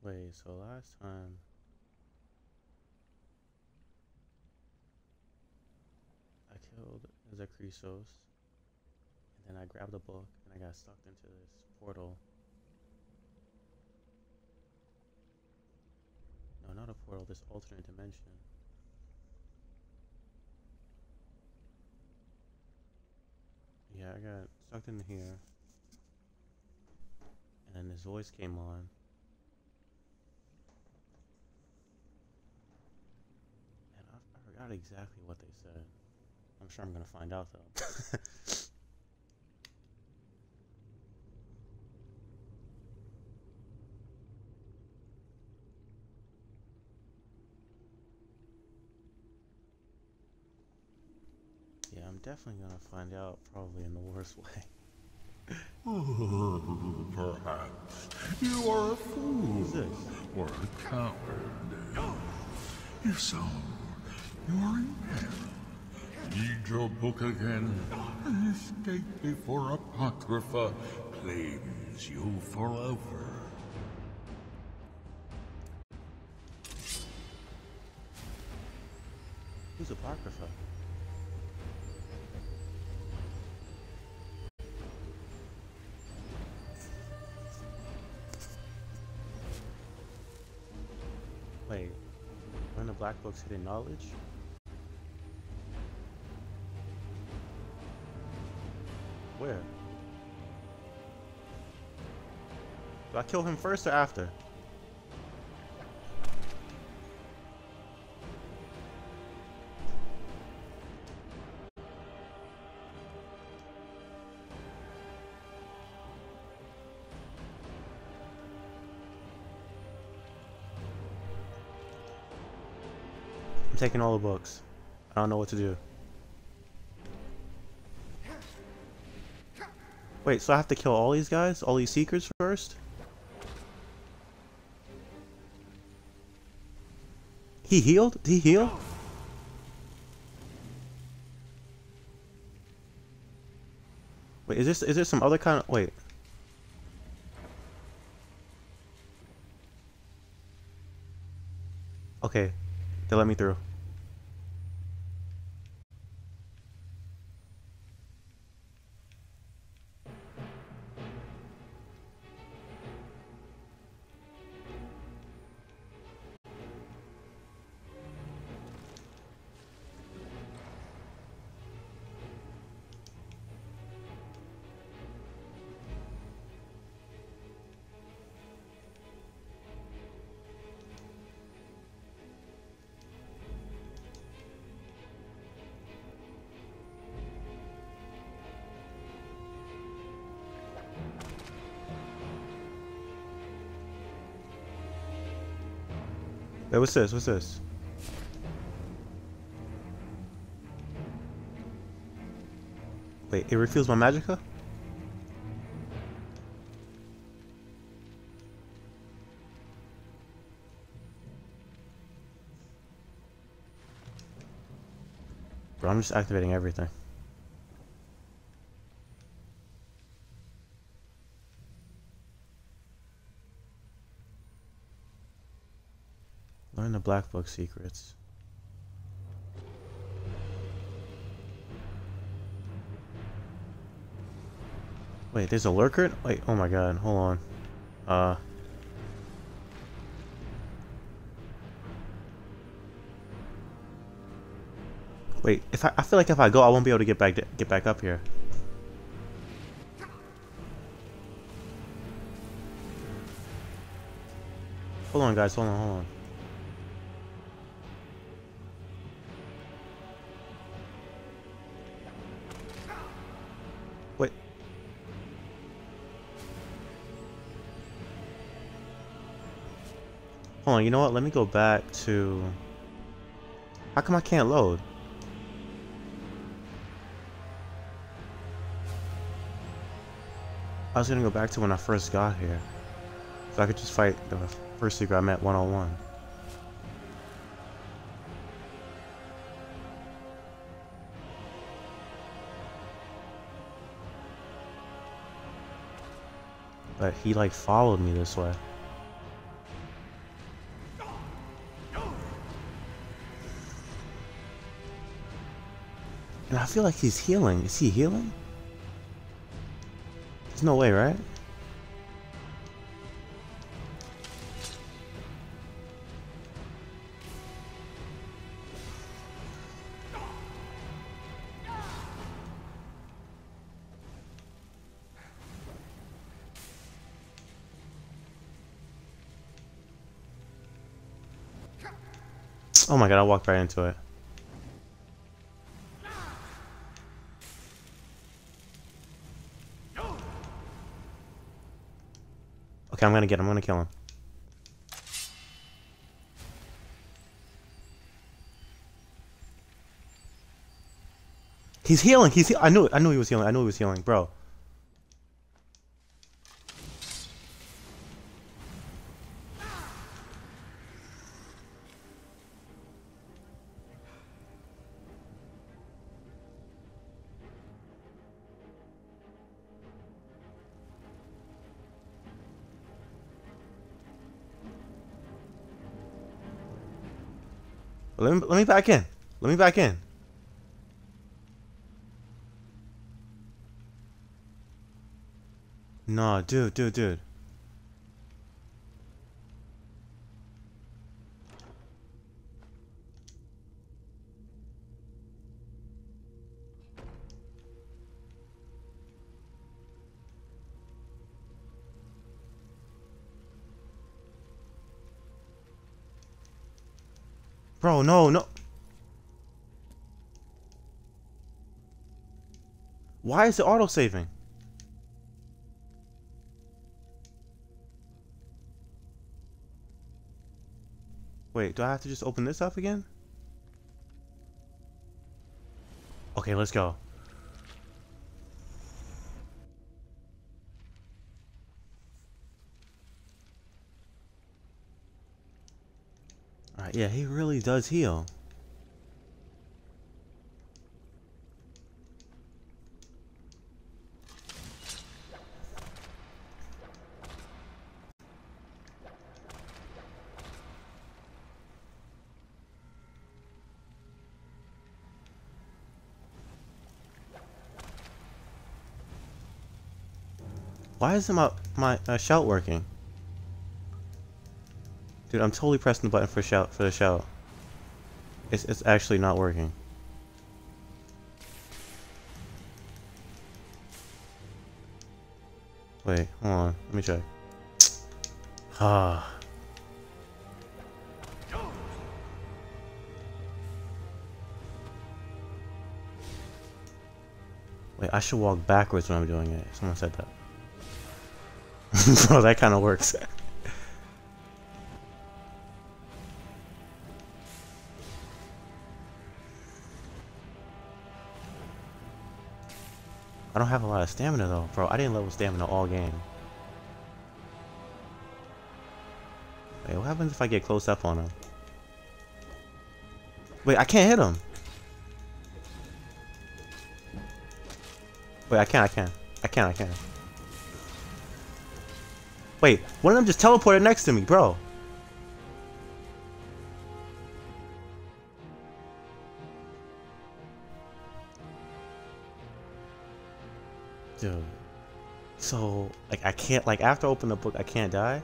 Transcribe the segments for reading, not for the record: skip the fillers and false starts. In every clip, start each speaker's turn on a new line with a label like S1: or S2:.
S1: Wait, so last time I killed Zakrisos, and then I grabbed a book and I got sucked into this portal. No, not a portal, this alternate dimension. Yeah, I got sucked in here, and then this voice came on, and I forgot exactly what they said. I'm sure I'm gonna find out though. Yeah, I'm definitely gonna find out, probably in the worst way.
S2: Oh, perhaps you are a fool
S1: Who's this?
S2: or a coward. If so, you are in peril. Read your book again and escape before Apocrypha claims you forever.
S1: Who's Apocrypha? Wait, learn the Black Book's hidden knowledge? Where? Do I kill him first or after? I'm taking all the books. I don't know what to do. Wait, so I have to kill all these guys? All these seekers first? He healed? Did he heal? Wait, is this some other kind of... Wait. Okay. They let me through. Wait, what's this? What's this? Wait, it refills my magicka? Bro, I'm just activating everything. Learn the Black Book secrets. Wait, there's a lurker? Wait, oh my god, hold on. Wait, if I feel like if I go, I won't be able to get back up here. Hold on, guys, hold on. Wait. Hold on, you know what? Let me go back to... How come I can't load? I was gonna go back to when I first got here. So I could just fight the first secret I met one-on-one. But he like followed me this way. And I feel like he's healing. Is he healing? There's no way, right? Oh my god, I walked right into it. Okay, I'm gonna kill him. He's healing, I knew he was healing, bro. Let me back in. Let me back in. No, dude. Bro, no. Why is it auto-saving? Wait, do I have to just open this up again? Okay, let's go. Alright, yeah, he really does heal. Why isn't my shout working? Dude, I'm totally pressing the button for the shout. It's actually not working. Wait, hold on. Let me check. Ah. Wait, I should walk backwards when I'm doing it. Someone said that. Bro, that kind of works. I don't have a lot of stamina though, bro. I didn't level stamina all game. Wait, what happens if I get close up on him? Wait, I can't hit him. Wait, I can. Wait, one of them just teleported next to me, bro. Dude. So, like, I can't, like, after I open the book, I can't die?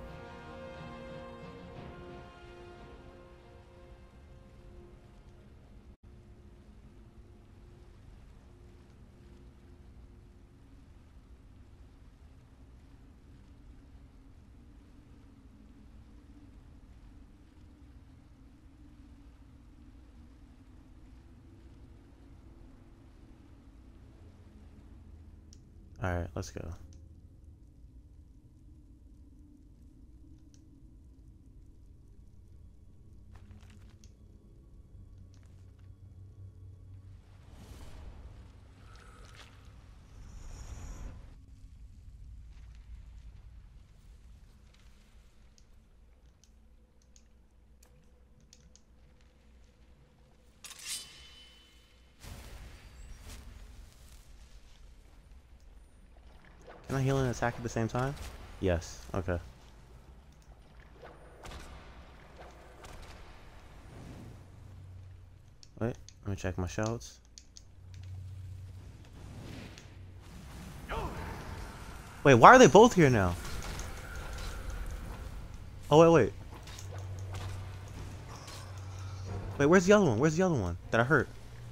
S1: Alright, let's go. Can I heal and attack at the same time? Yes. Okay. Wait, let me check my shouts. Wait, why are they both here now? Oh, wait. Wait, where's the other one? Where's the other one that I hurt?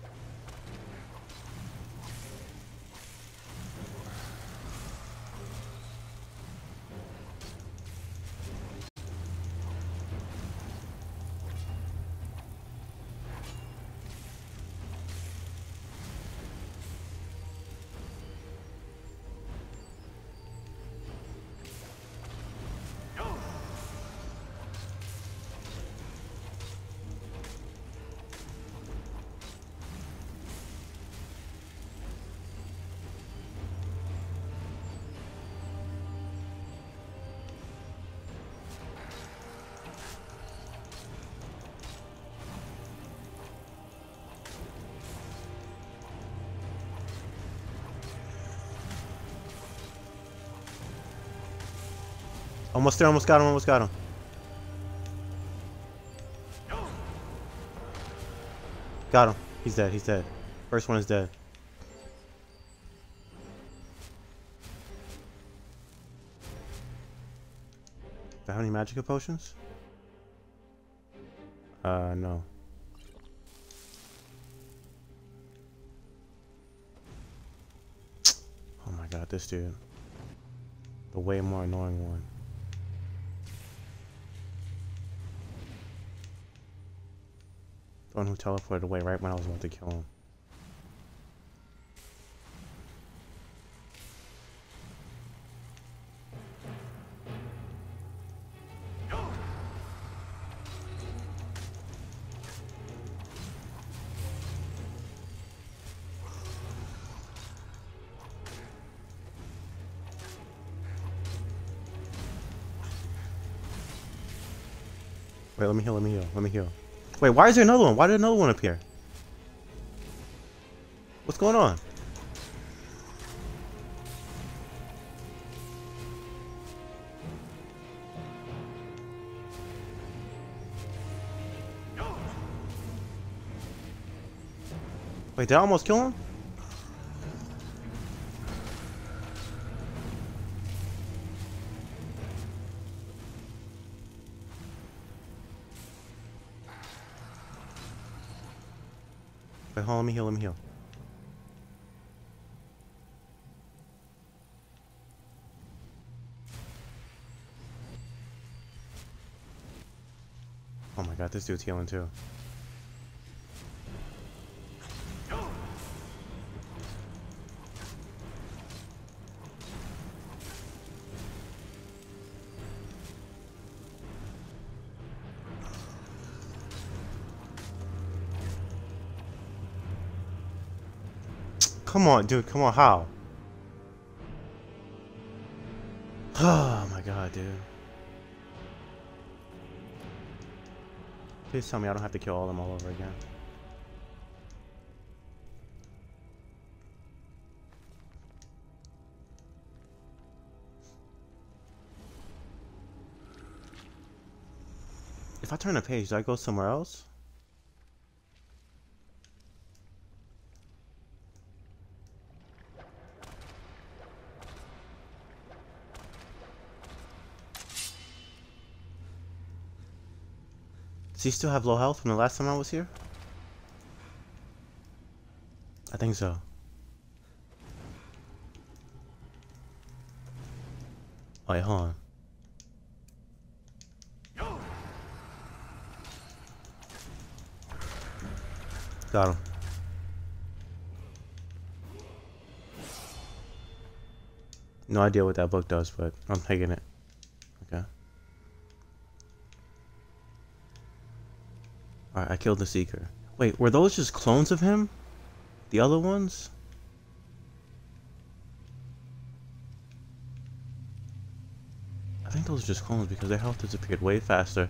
S1: Almost there, almost got him. Got him. He's dead. First one is dead. Do I have any magic potions? No. Oh my god, this dude. The way more annoying one. The one who teleported away right when I was about to kill him. Wait, let me heal. Wait, why is there another one? Why did another one appear? What's going on? Wait, did I almost kill him? Wait, hold on, let me heal. Oh my god, this dude's healing too. Come on, dude, come on, how? Oh my god, dude. Please tell me I don't have to kill all of them all over again. If I turn a page, do I go somewhere else? Does he still have low health from the last time I was here? I think so. Oh, wait, hold on. Got him. No idea what that book does, but I'm taking it. Okay. Alright, I killed the Seeker. Wait, were those just clones of him? The other ones? I think those are just clones because their health disappeared way faster.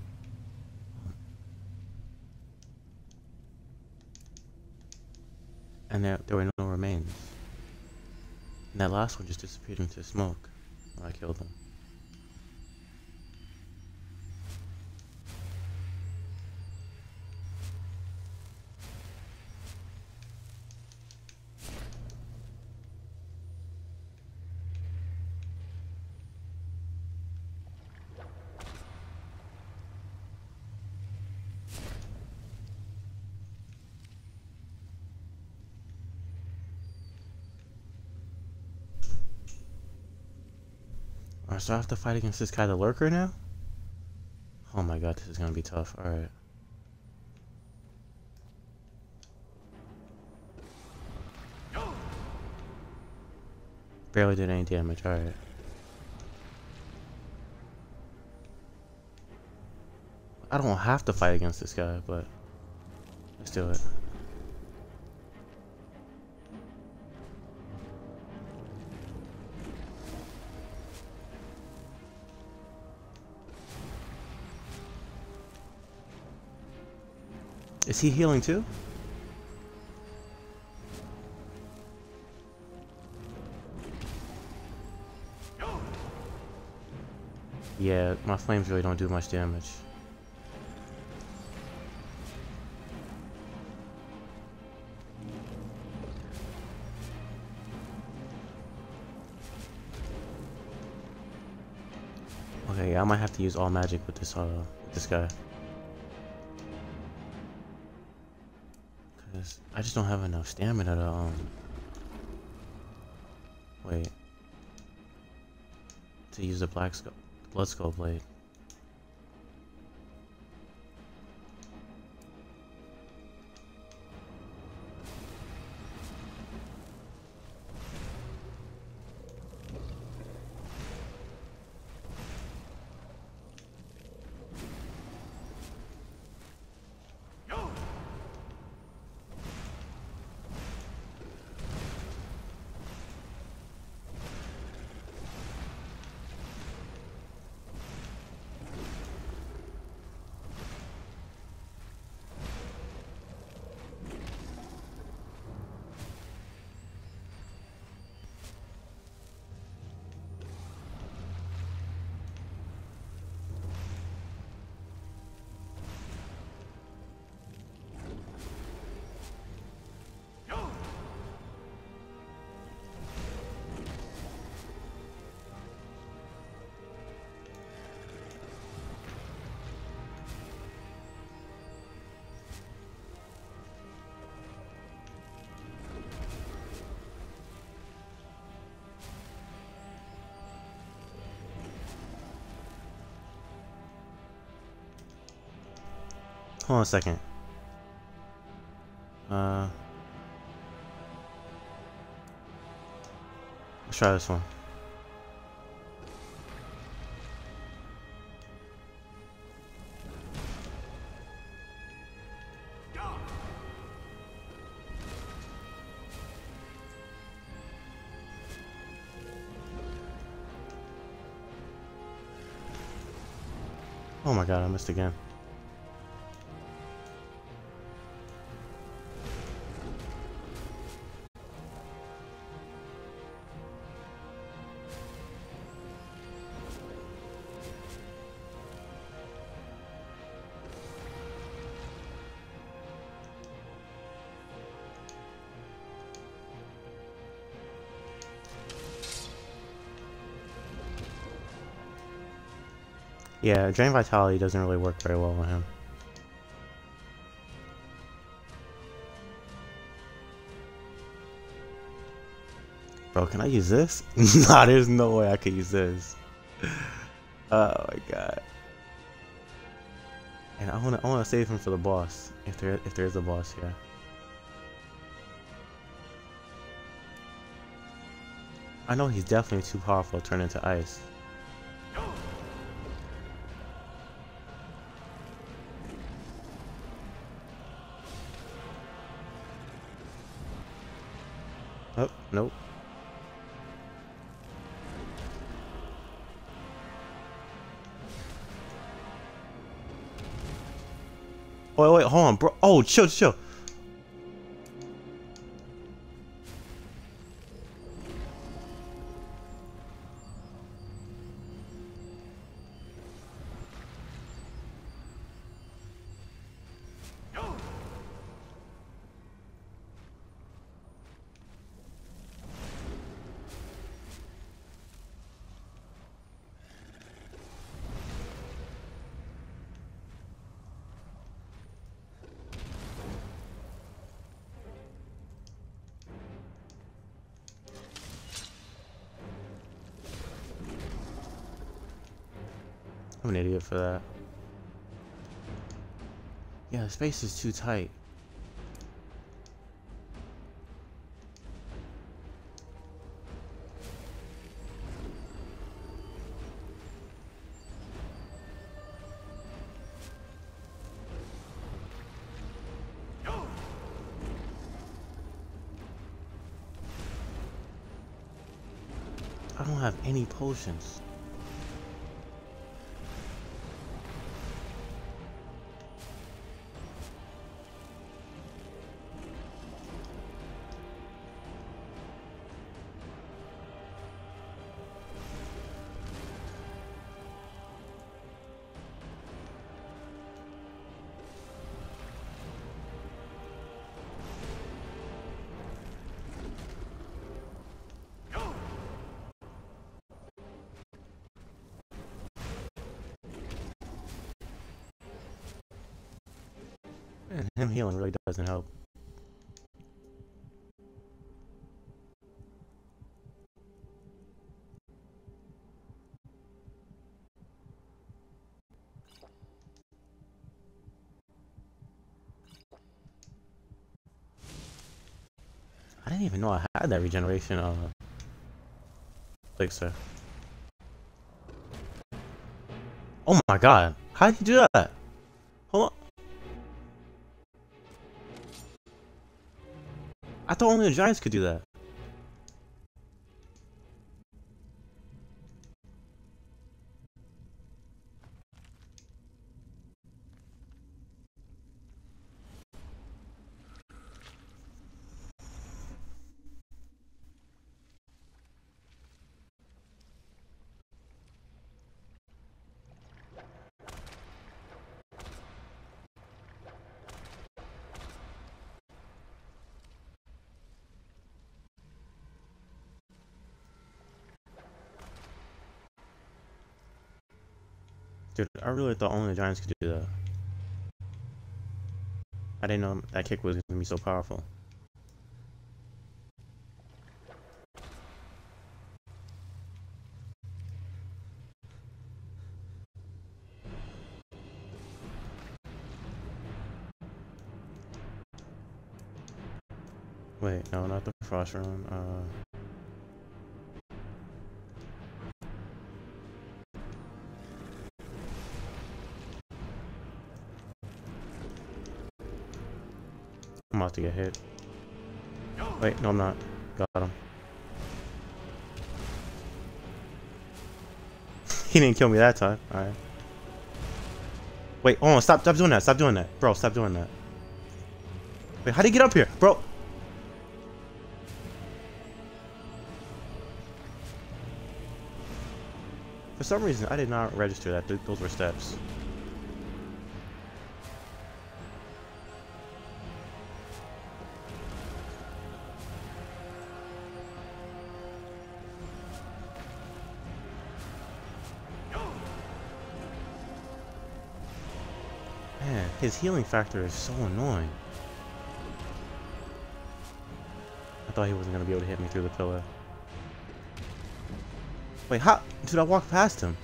S1: And there were no remains. And that last one just disappeared into smoke when I killed him. Alright, so I have to fight against this guy, the lurker, now? Oh my god, this is gonna be tough. Alright. Barely did any damage. Alright. I don't have to fight against this guy, but let's do it. Is he healing too? Yeah, my flames really don't do much damage. Okay, yeah, I might have to use all magic with this guy. Cause I just don't have enough stamina to wait. To use the blood skull blade. Hold on a second. Let's try this one. Oh my god, I missed again. Yeah, Drain Vitality doesn't really work very well on him. Bro, can I use this? Nah, there's no way I could use this. Oh my god. And I wanna save him for the boss, if there is a boss here. I know he's definitely too powerful to turn into ice. Oh, nope. Wait, hold on, bro. Oh, chill. I'm an idiot for that. Yeah, the space is too tight. I don't have any potions. And him healing really doesn't help. I didn't even know I had that regeneration elixir. Oh my god, how did you do that? Hold on. I thought only the giants could do that. Dude, I really thought only the giants could do that. I didn't know that kick was gonna be so powerful. Wait, no, not the frost rune. I'm about to get hit. Wait, no, I'm not. Got him. He didn't kill me that time. Alright. Wait, oh, stop doing that. Stop doing that. Bro, stop doing that. Wait, how'd he get up here? Bro. For some reason, I did not register that those were steps. Man, his healing factor is so annoying. I thought he wasn't gonna be able to hit me through the pillar. Wait, how? Dude, I walked past him.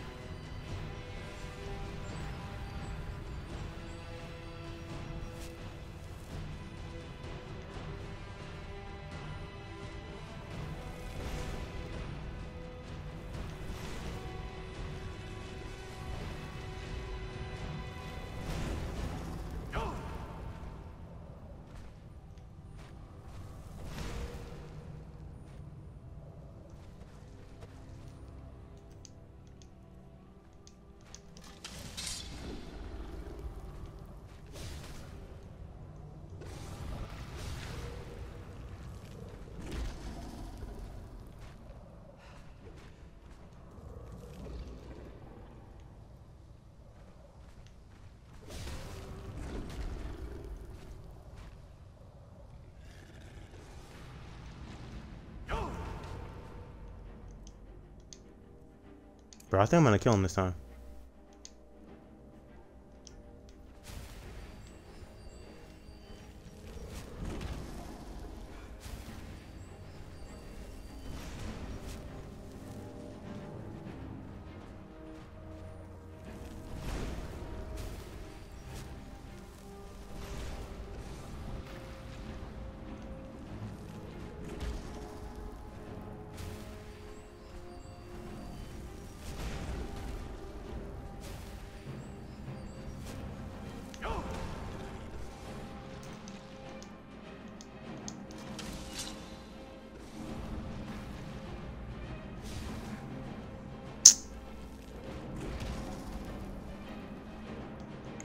S1: Bro, I think I'm gonna kill him this time.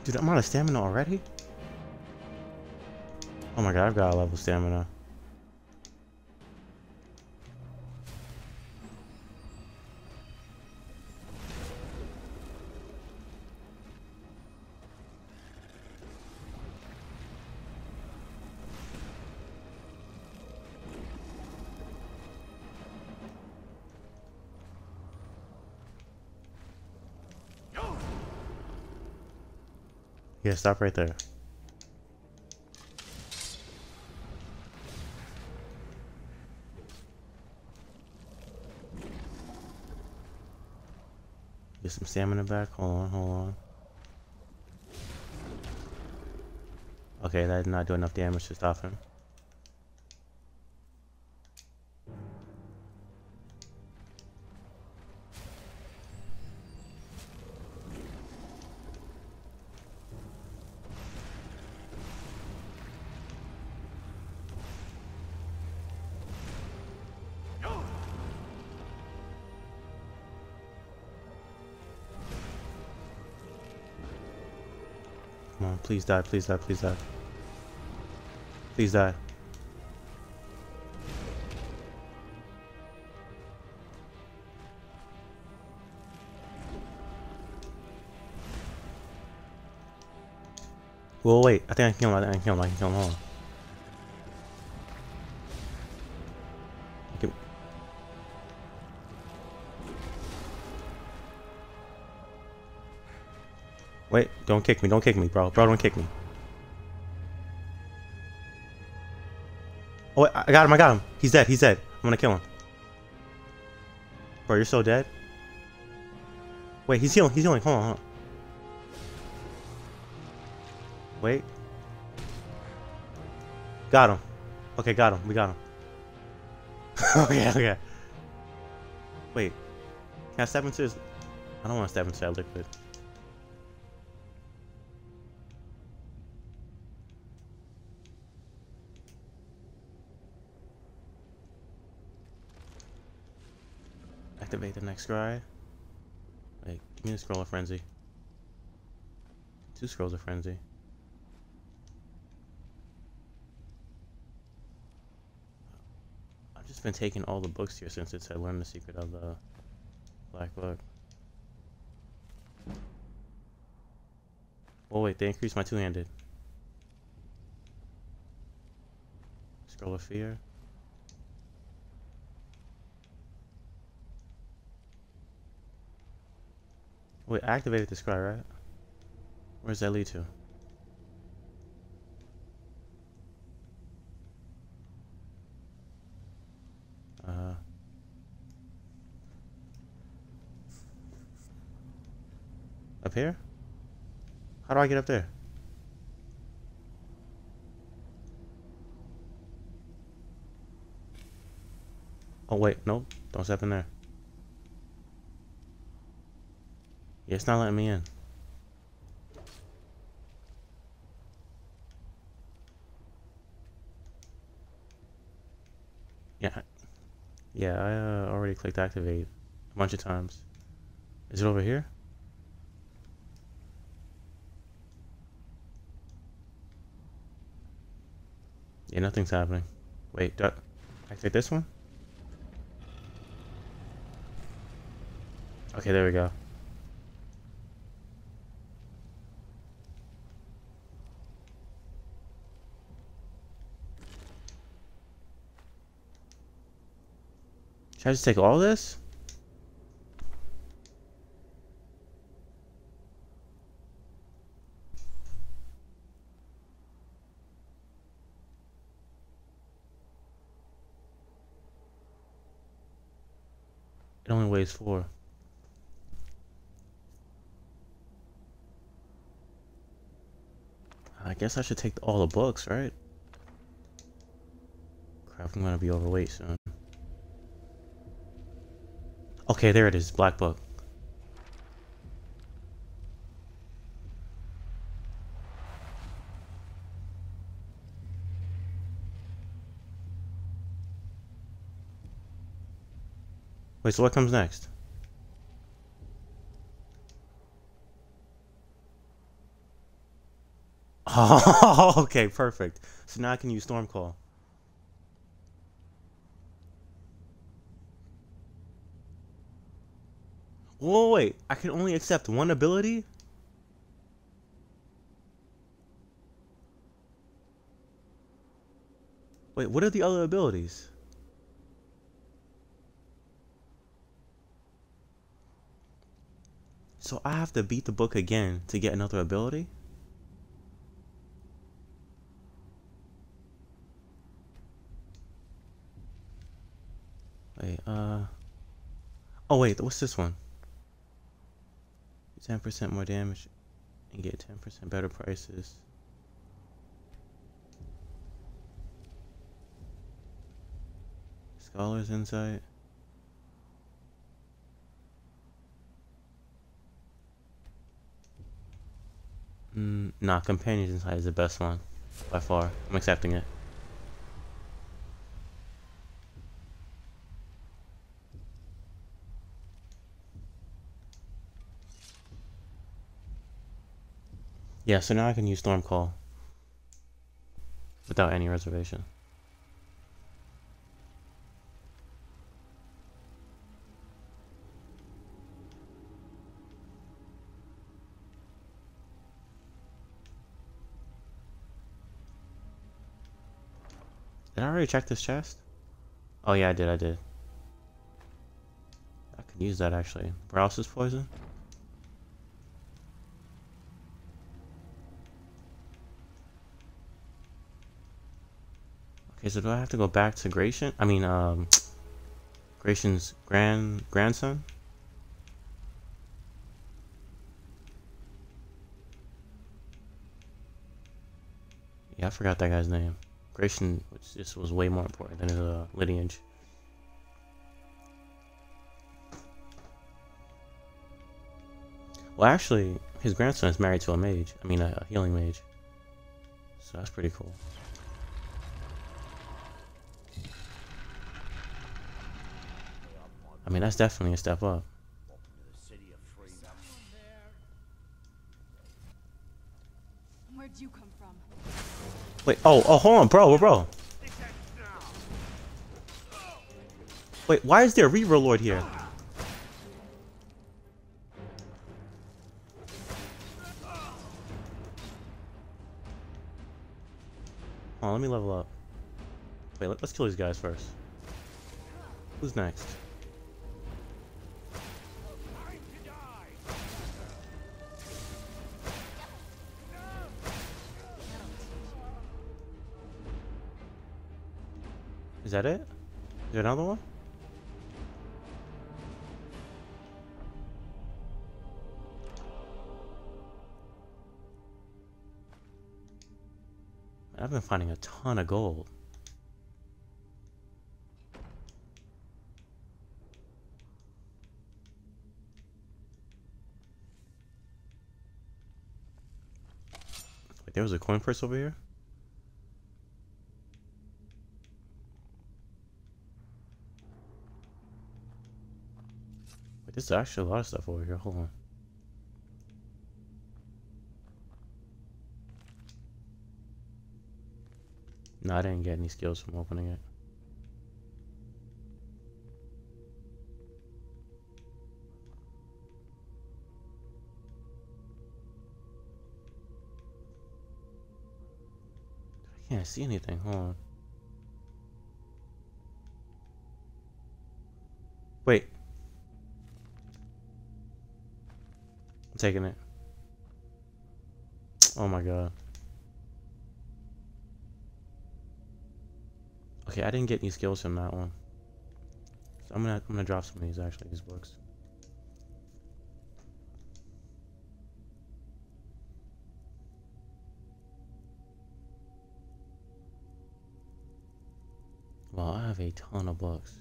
S1: Dude, I'm out of stamina already? Oh my god, I've got a level stamina. Yeah, stop right there. Get some stamina back. Hold on, hold on. Okay, that did not do enough damage to stop him. Come on, please die, please die, please die. Please die. Well, wait. I think I can kill him. I think I can kill him. I can kill him. Hold on. Okay. Wait. Don't kick me. Don't kick me, bro. Bro, don't kick me. Oh, wait. I got him. I got him. He's dead. He's dead. I'm gonna kill him. Bro, you're so dead. Wait. He's healing. He's healing. Hold on. Hold on. Wait. Got him. Okay, got him. We got him. Okay, okay. Wait. Can I step into his... I don't want to step into that liquid. Activate the next scry. Wait, give me the scroll of frenzy. 2 scrolls of frenzy. I've just been taking all the books here since it said learn the secret of the black book. Oh wait, they increased my 2-handed. Scroll of fear. Wait, I activated the scry, right? Where does that lead to? Up here? How do I get up there? Oh wait, nope. Don't step in there. Yeah, it's not letting me in. Yeah. Yeah, I already clicked activate a bunch of times. Is it over here? Yeah, nothing's happening. Wait, do I activate this one? Okay, there we go. Should I just take all this? It only weighs 4. I guess I should take all the books, right? Crap, I'm gonna be overweight soon. Okay, there it is, black book. Wait, so what comes next? Oh, okay, perfect. So now I can use Stormcall. Whoa, wait. I can only accept one ability? Wait, what are the other abilities? So I have to beat the book again to get another ability? Wait, oh wait, what's this one? 10% more damage and get 10% better prices. Scholar's Insight. Nah, Companion's Insight is the best one by far. I'm accepting it. Yeah, so now I can use Stormcall without any reservation. Did I already check this chest? Oh yeah, I did. I could use that actually. Browser's poison. Okay, so do I have to go back to Gratian? I mean, Gratian's grandson? Yeah, I forgot that guy's name. Gratian just was way more important than his lineage. Well, actually, his grandson is married to a mage. I mean, a healing mage. So that's pretty cool. I mean, that's definitely a step up.
S3: Where'd you come from?
S1: Wait, oh, hold on, bro. Wait, why is there a Reaver Lord here? Hold on, let me level up. Wait, let's kill these guys first. Who's next? Is that it? Is there another one? I've been finding a ton of gold. Wait, there was a coin purse over here? Wait, there's actually a lot of stuff over here. Hold on. No, I didn't get any skills from opening it. I can't see anything. Hold on. Wait. I'm taking it. Oh my god. Okay, I didn't get any skills from that one. So I'm gonna drop some of these actually, these books. Well, I have a ton of books.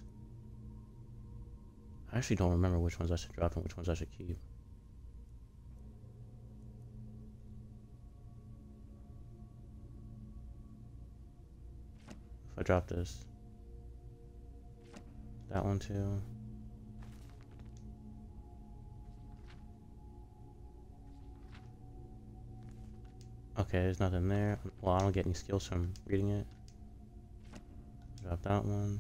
S1: I actually don't remember which ones I should drop and which ones I should keep. If I drop this. That one too. Okay, there's nothing there. Well, I don't get any skills from reading it. Drop that one.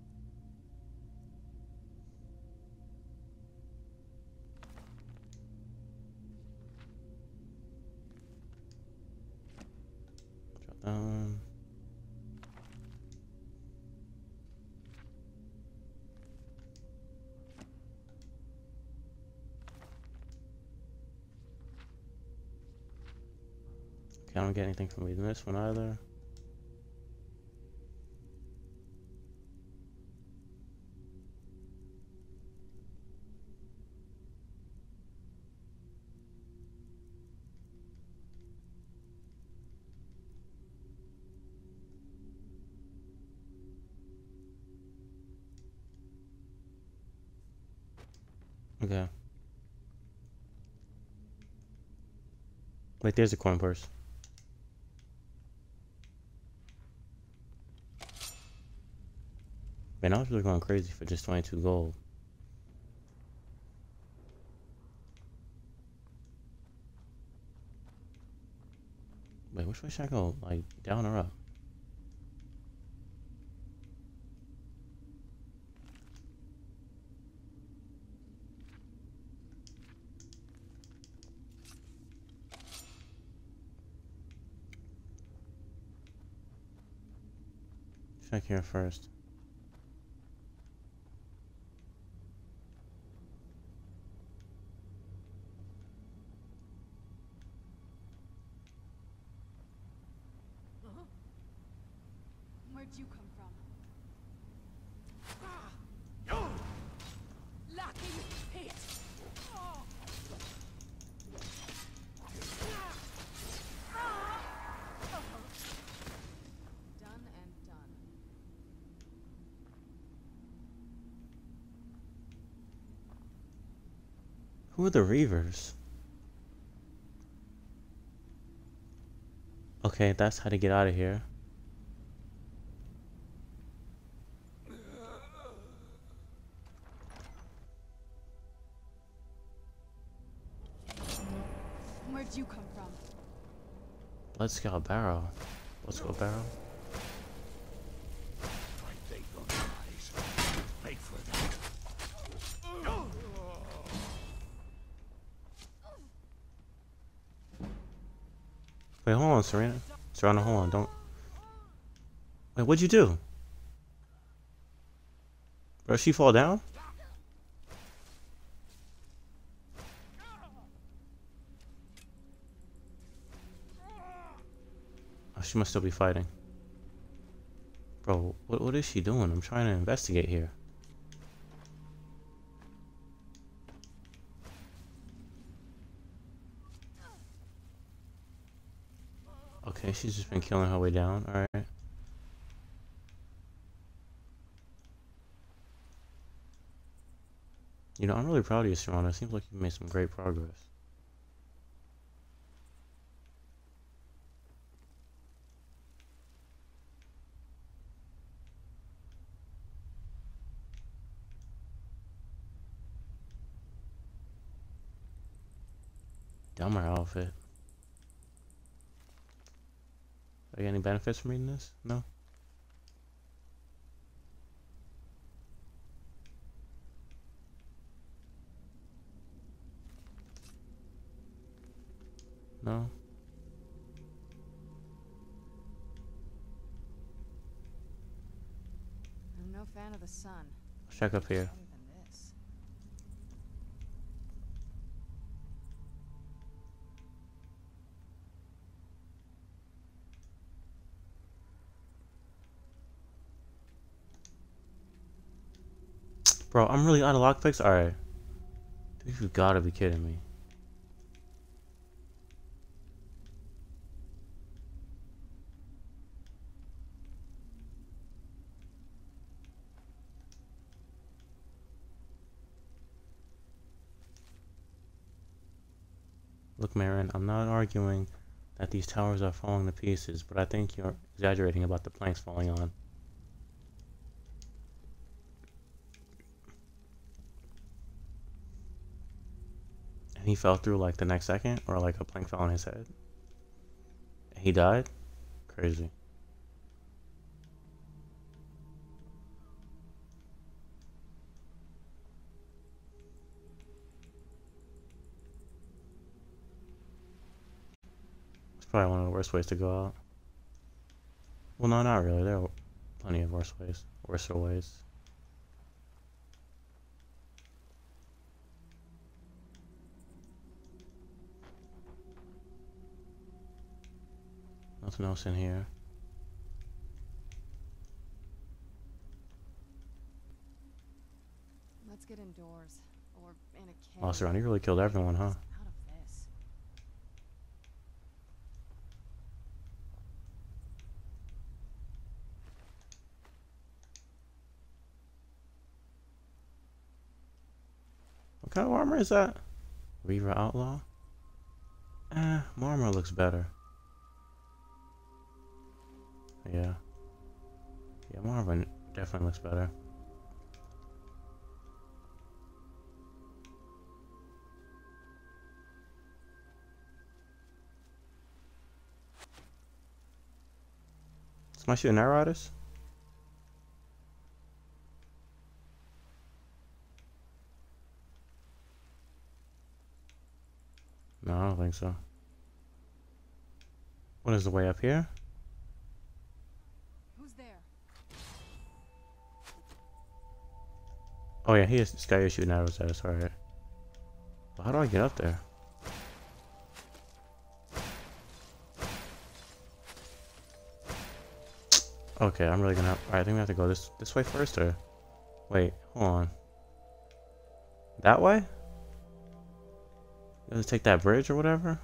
S1: Drop that one. Okay, I don't get anything from reading this one either. Okay. Wait, there's a coin purse. Man, I was really going crazy for just 22 gold. Wait, which way should I go? Like, down or up? Check here first.
S3: Where'd you come from? Lacking hit. Done and done.
S1: Who are the Reavers? Okay, that's how to get out of here.
S3: Where'd you come from?
S1: Let's go, Barrow. Let's go, Barrow.
S2: Wait for that.
S1: Wait, hold on, Serena. Serena, hold on, don't. Wait, what'd you do? Bro, she fall down? Oh, she must still be fighting. Bro, what is she doing? I'm trying to investigate here. Okay, she's just been killing her way down. Alright. You know, I'm really proud of you, Serena. It seems like you've made some great progress. Dumber outfit. Are you any benefits from reading this? No? No?
S3: I'm no fan of the sun.
S1: Let's check up here.
S3: Even this.
S1: Bro, I'm really out of lockpicks? Alright. Dude, you gotta be kidding me. Look, Marin, I'm not arguing that these towers are falling to pieces, but I think you're exaggerating about the planks falling on. And he fell through like the next second, or like a plank fell on his head. He died? Crazy. It's probably one of the worst ways to go out. Well, no, not really. There are plenty of worse ways. Worser ways. Nothing else in here.
S3: Let's get indoors. Or in a cave.
S1: Lost around. He really killed everyone, huh?
S3: Out of this.
S1: What kind of armor is that? Reaver Outlaw? My armor looks better. Yeah. Yeah, my armor definitely looks better. Am I shooting arrow at us? No, I don't think so. What is the way up here?
S3: Who's there?
S1: Oh yeah, this guy is shooting arrows at us, alright. How do I get up there? Okay, I'm really gonna... Alright, I think we have to go this way first, or... Wait, hold on. That way? Let's take that bridge or whatever?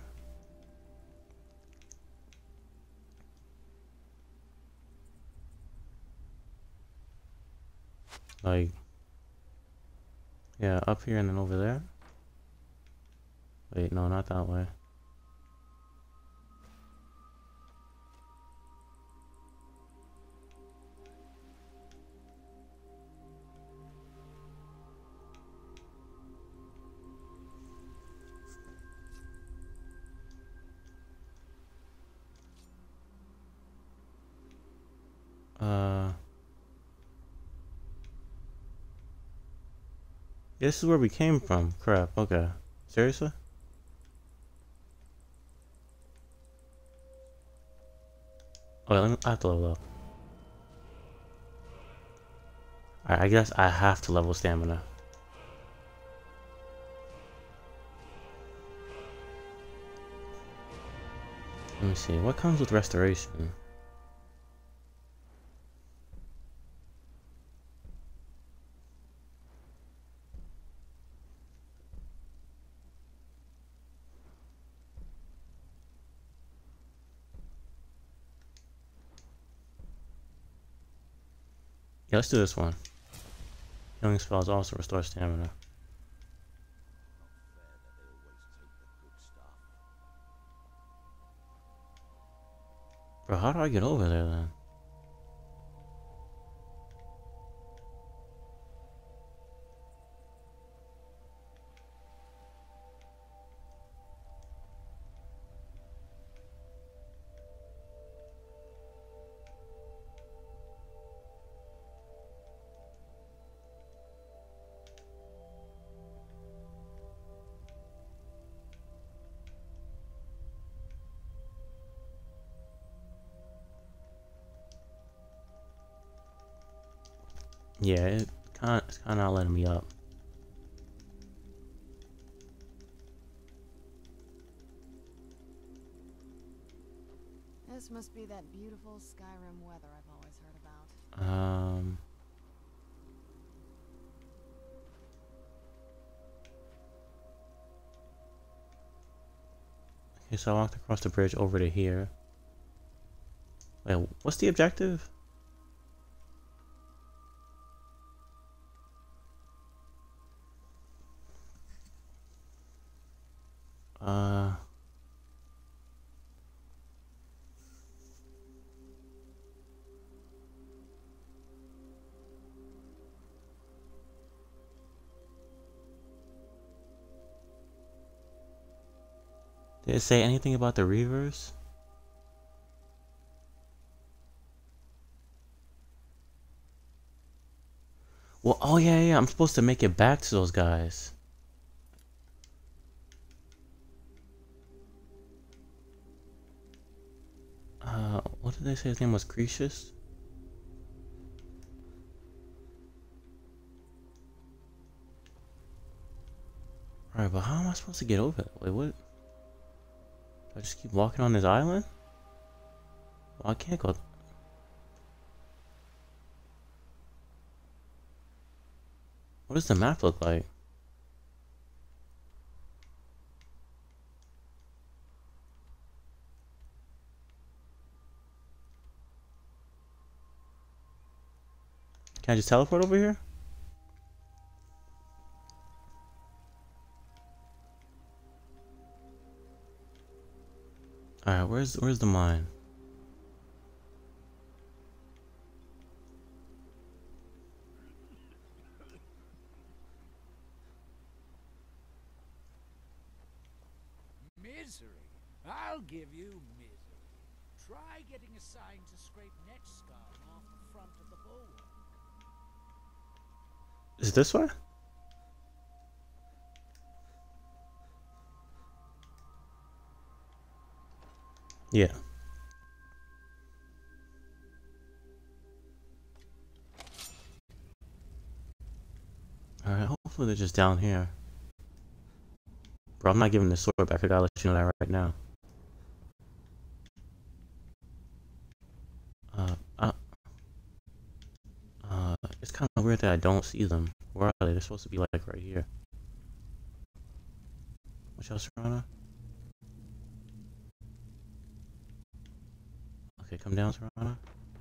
S1: Like... Yeah, up here and then over there? Wait, no, not that way. This is where we came from. Crap, okay. Seriously? Oh, I have to level up. Alright, I guess I have to level stamina. Let me see, what comes with restoration? Yeah, let's do this one. Healing spells also restore stamina. Bro, how do I get over there then? Yeah, it's kind of not letting me up.
S3: This must be that beautiful Skyrim weather I've always heard about.
S1: Okay, so I walked across the bridge over to here. Wait, what's the objective? Did it say anything about the Reavers? Well, oh yeah, yeah, I'm supposed to make it back to those guys. What did they say his name was? Cretius? Alright, but how am I supposed to get over it? Wait, what? Do I just keep walking on this island? Well, I can't go. What does the map look like? Can I just teleport over here? Alright, where's the mine?
S4: Misery. I'll give you misery. Try getting a sign to scrape net scarn off the front of the bulwark.
S1: Is it this way? Yeah. Alright, hopefully they're just down here. Bro, I'm not giving this sword back. I gotta let you know that right now. It's kind of weird that I don't see them. Where are they? They're supposed to be like right here. Watch out, Serana. Okay, come down, Serana.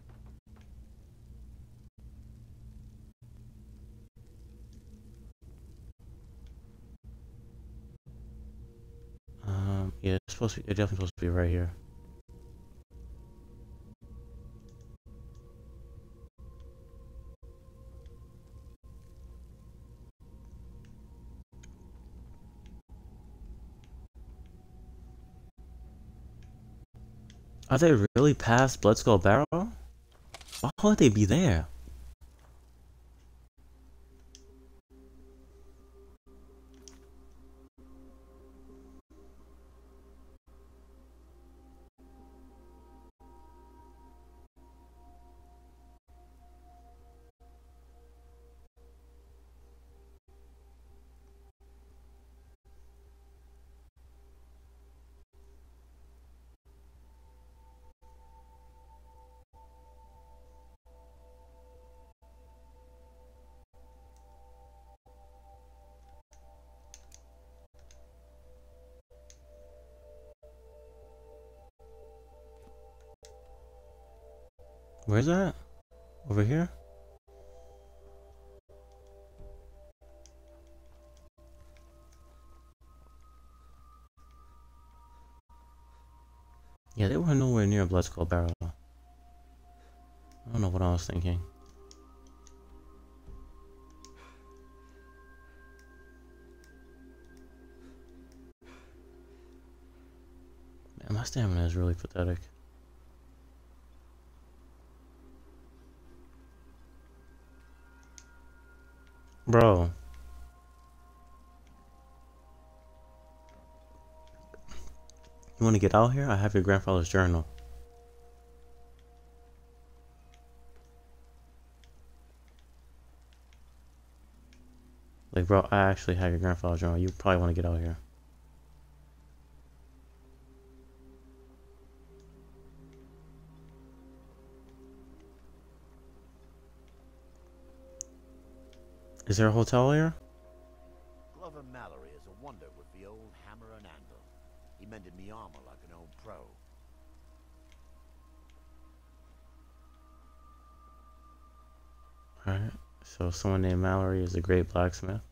S1: Yeah, it's supposed to be, they're definitely supposed to be right here. Are they really past Bloodskull Barrow? Why would they be there? Where's that? Over here? Yeah, they were nowhere near Bloodskull Barrow. I don't know what I was thinking. Man, my stamina is really pathetic. Bro. You want to get out here? I have your grandfather's journal. Like, bro, I actually have your grandfather's journal. You probably want to get out here. Is there a hotel here?
S5: Glover Mallory is a wonder with the old hammer and anvil. He mended me armor like an old pro.
S1: Alright, so someone named Mallory is a great blacksmith. Alright,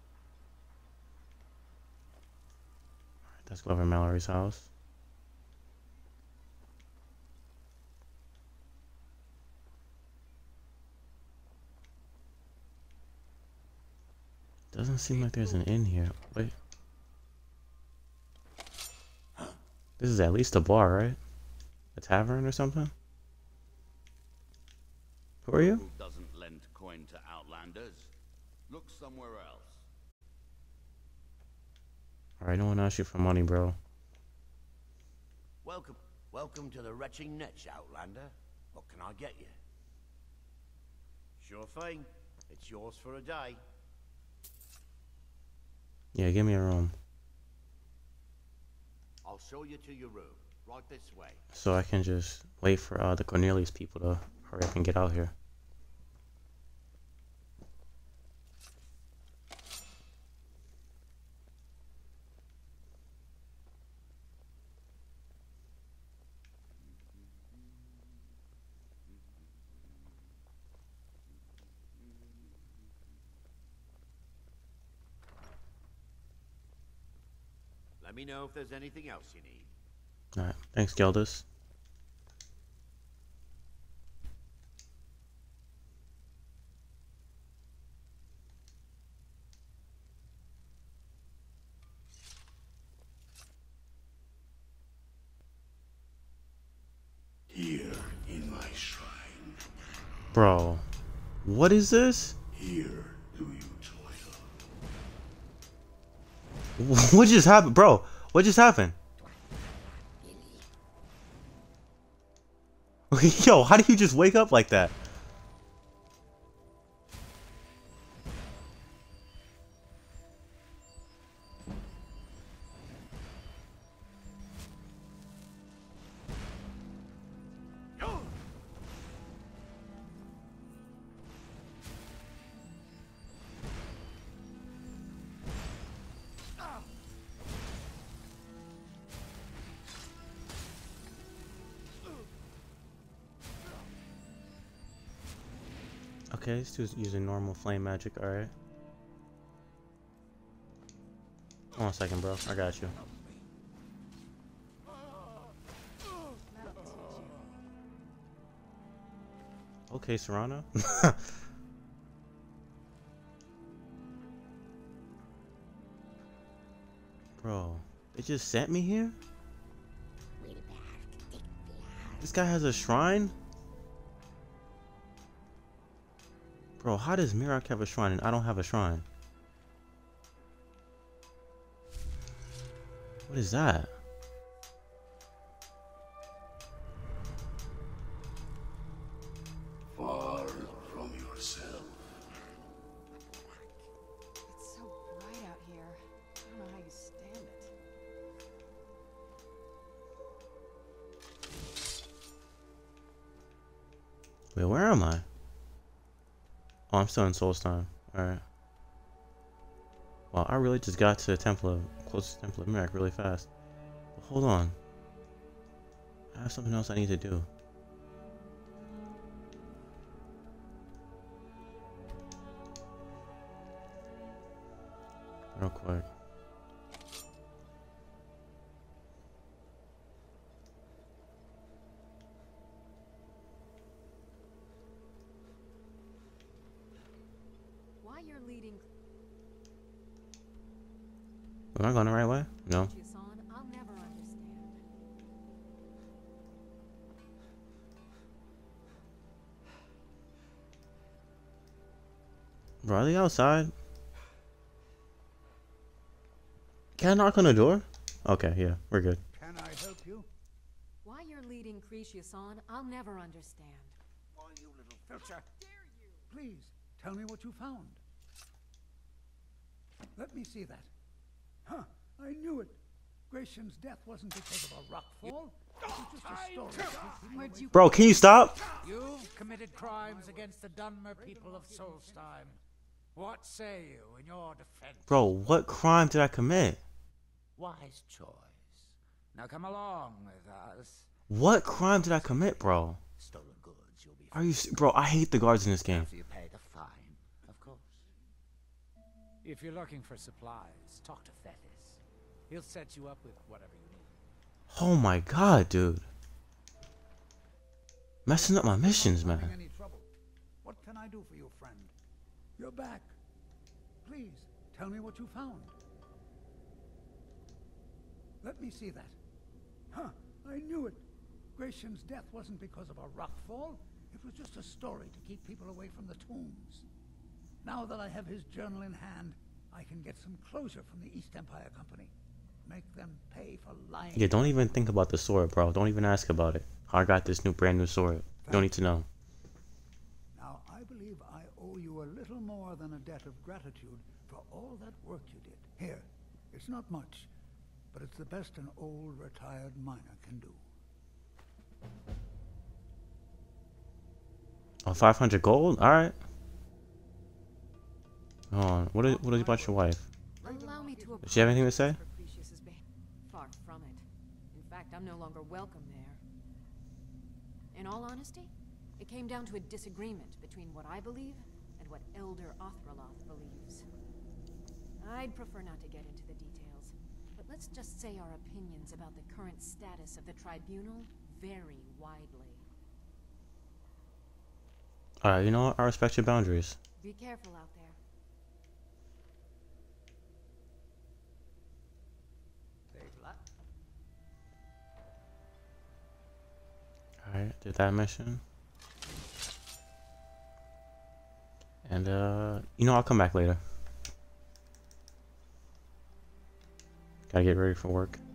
S1: that's Glover Mallory's house. Doesn't seem like there's an inn here. Wait. This is at least a bar, right? A tavern or something? Who are you?
S6: Who doesn't lend coin to outlanders?
S5: Look somewhere else.
S1: Alright, no one asked you for money, bro.
S5: Welcome to the Retching Netch, Outlander. What can I get you? Sure thing. It's yours for a day.
S1: Yeah, give me a room.
S5: I'll show you to your room. Right this way.
S1: So I can just wait for the Cornelius people to hurry up and get out here.
S5: Let me know if there's anything else you need.
S1: Alright, thanks, Geldus.
S2: Here in my shrine.
S1: Bro, what is this?
S2: Here do you toil.
S1: What just happened? Bro, what just happened? Yo, how do you just wake up like that? Okay, this dude's using normal flame magic, alright. Hold on a second, bro. I got you. Okay, Serrano. Bro, they just sent me here? This guy has a shrine? Bro, how does Miraak have a shrine and I don't have a shrine? What is that?
S2: Far from yourself.
S3: It's so bright out here. I don't know how you stand it.
S1: Wait, where am I? Oh, I'm still in Solstheim. Alright. Wow, I really just got to the temple of, closest temple of Miraak really fast. But hold on. I have something else I need to do. Real quick.
S3: Why you're leading
S1: Am I going the right way? No.
S3: Jason, I'll never understand.
S1: Bro, are they outside? Can I knock on the door? Okay, yeah, we're good.
S4: Can I help you?
S3: Why you're leading Cretius on, I'll never understand.
S4: Why, you little filcher. Dare you? Please, tell me what you found. Let me see that. Huh, I knew it. Gratian's death wasn't because of a rockfall. It was just a story.
S3: Where'd you
S1: Bro, can you stop?
S4: You've committed crimes against the Dunmer people of Solstheim. What say you in your defense?
S1: Bro, what crime did I commit?
S4: Wise choice. Now come along with us.
S1: What crime did I commit, bro?
S4: Stolen goods, you'll be
S1: Are you, bro? I hate the guards in this game.
S4: after you pay the fine, of course. If you're looking for supplies, talk to Thetis. He'll set you up with whatever you need.
S1: Oh my god, dude. Messing up my missions,
S4: Having
S1: man.
S4: any trouble? What can I do for you, friend? You're back. Please, tell me what you found. Let me see that. Huh, I knew it. Gratian's death wasn't because of a rockfall. It was just a story to keep people away from the tombs.
S6: Now that I have his journal in hand, I can get some closure from the East Empire Company. Make them pay for lying.
S1: Yeah, don't even think about the sword, bro. Don't even ask about it. How I got this brand new sword. You don't need to know.
S6: Now, I believe I owe you a little more than a debt of gratitude for all that work you did. Here, it's not much, but it's the best an old retired miner can do.
S1: Oh, 500 gold? Alright. Hold on. What is about your wife?
S3: Allow me to
S1: Does she have anything to say?
S3: Far from it. In fact, I'm no longer welcome there. In all honesty, it came down to a disagreement between what I believe and what Elder Othraloth believes. I'd prefer not to get into the details, but let's just say our opinions about the current status of the tribunal vary widely.
S1: Alright, you know what? I respect your boundaries.
S3: Be careful out there.
S1: Alright, did that mission. And you know, I'll come back later. Gotta get ready for work.